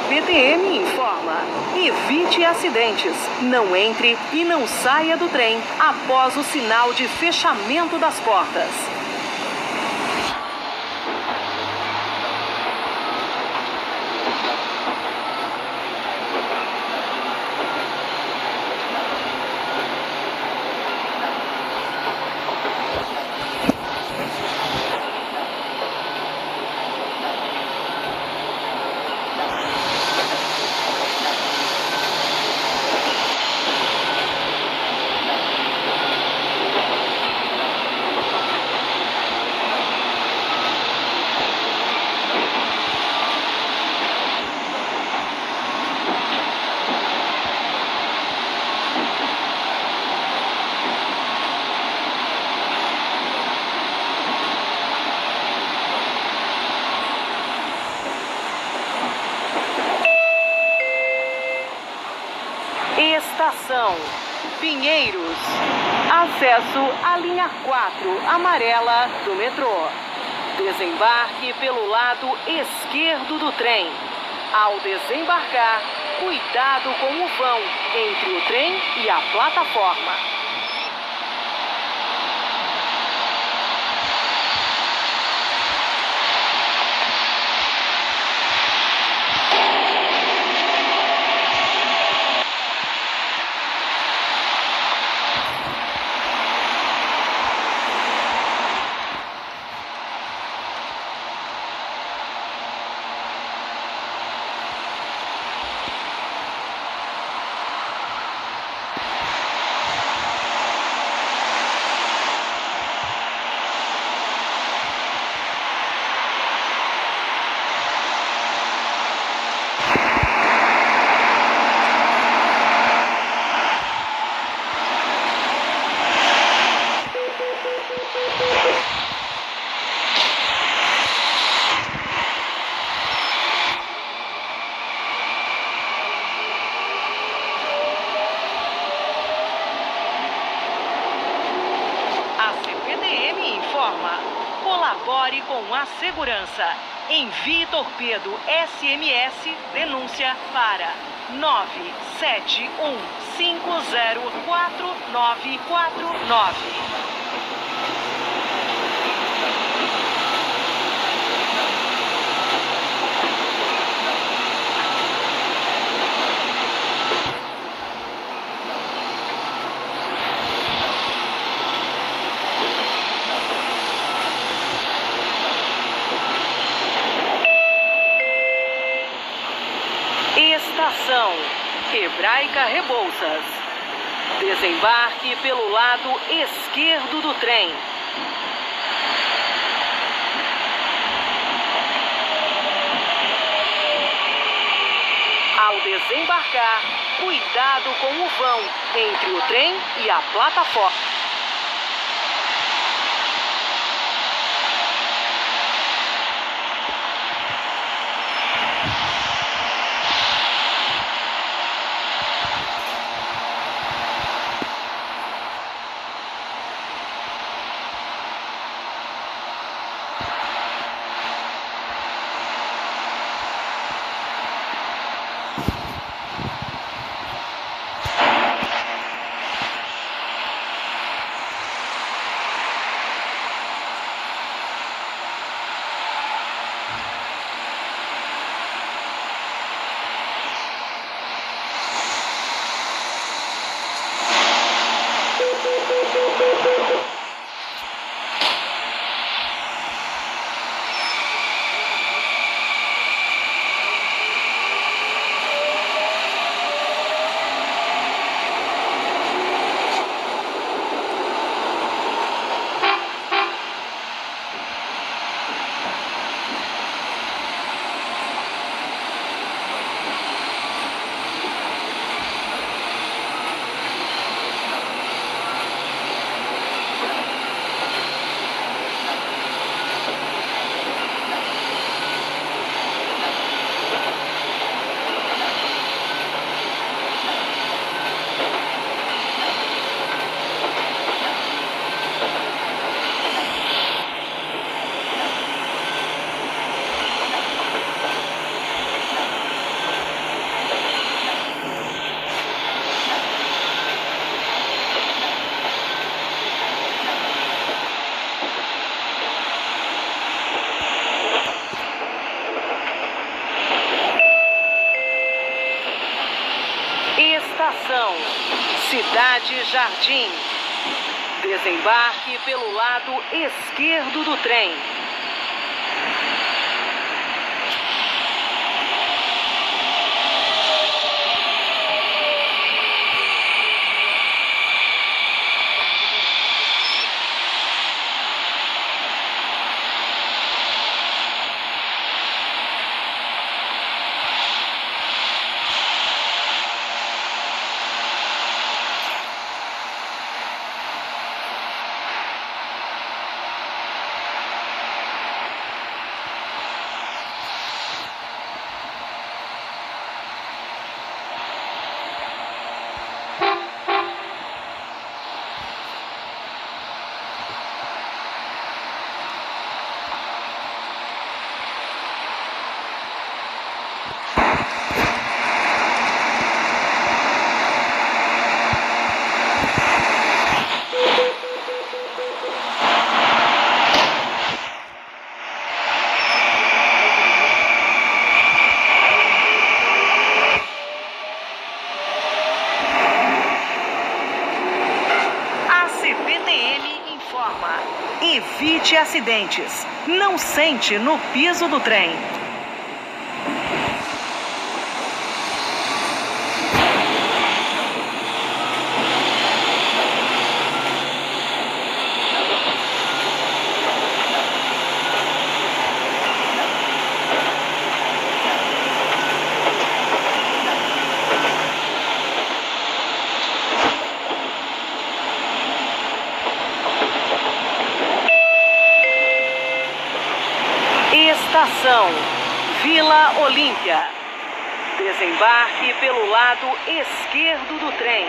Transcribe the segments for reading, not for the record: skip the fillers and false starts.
CPTM informa. Evite acidentes. Não entre e não saia do trem após o sinal de fechamento das portas. Estação Pinheiros. Acesso à linha 4 amarela do metrô. Desembarque pelo lado esquerdo do trem. Ao desembarcar, cuidado com o vão entre o trem e a plataforma. A CPTM informa. Colabore com a segurança. Envie torpedo SMS denúncia para 971504949. Estação Hebraica Rebouças. Desembarque pelo lado esquerdo do trem. Ao desembarcar, cuidado com o vão entre o trem e a plataforma. Estação Cidade Jardim. Desembarque pelo lado esquerdo do trem. Evite acidentes. Não sente no piso do trem. Estação Vila Olímpia. Desembarque pelo lado esquerdo do trem.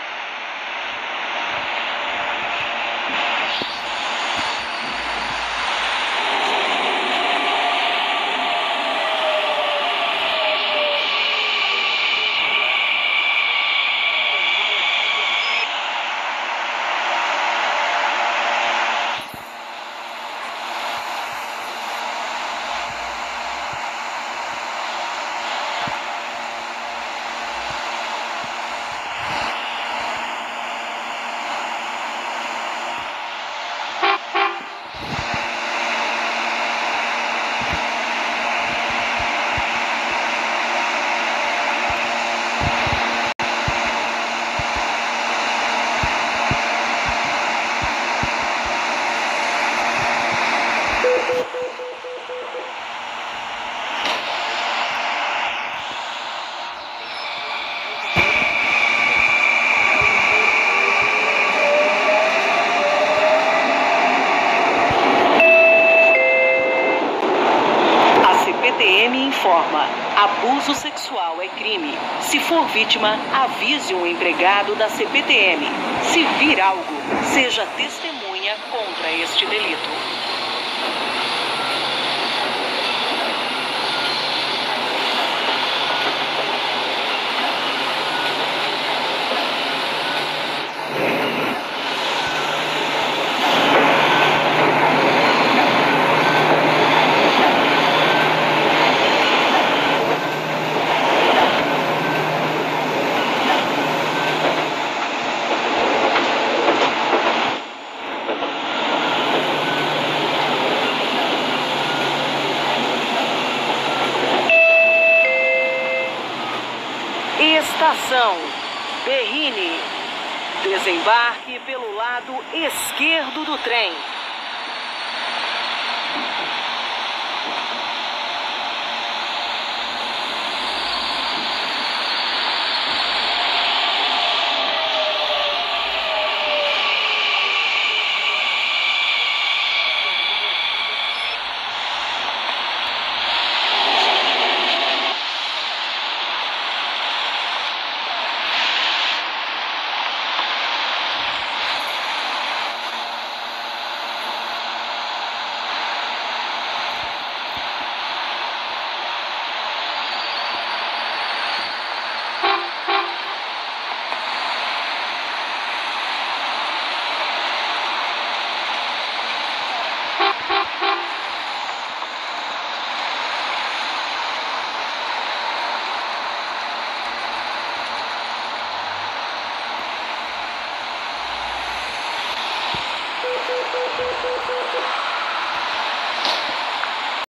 CPTM informa: abuso sexual é crime. Se for vítima, avise o empregado da CPTM. Se vir algo, seja testemunha contra este delito. Estação Berrini. Desembarque pelo lado esquerdo do trem.